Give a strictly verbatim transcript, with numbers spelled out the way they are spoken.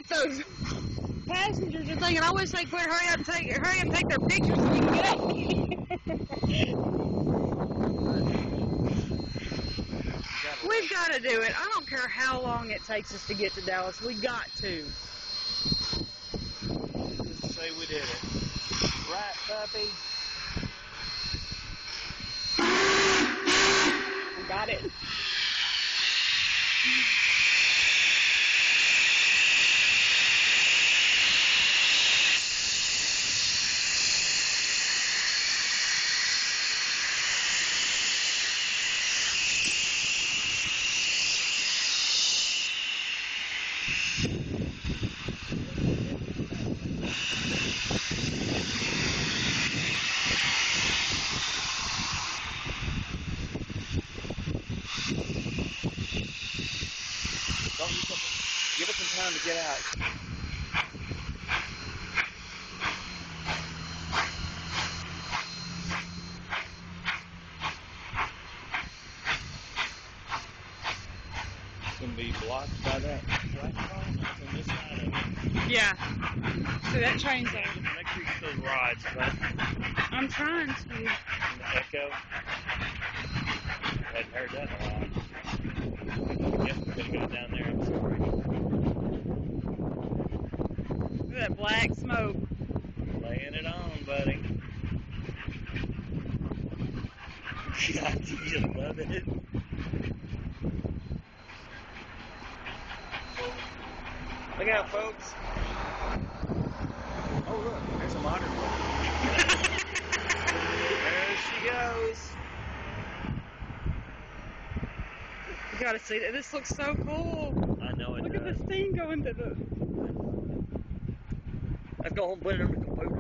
those passengers are thinking, I wish they quit hurry up and take hurry up and take their pictures so we can get out. We've got to do it. I don't care how long it takes us to get to Dallas. We got to. Just say we did it. Right, puppy? We got it. Don't use something. Give it some time to get out. It's going to be blocked by that black car that's on this side of it. Yeah. So that train's there. Make sure you get those rods, but I'm trying to. in the echo. I hadn't heard that in a while. I guess we're going to go down there. I'm sorry. Look at that black smoke. Laying it on, buddy. God, do you love it? Look out, folks. Oh, look, there's a modern one. There she goes. You gotta see that. This looks so cool. I know it Look does. at this thing going to the... Let's go home and put it on the computer.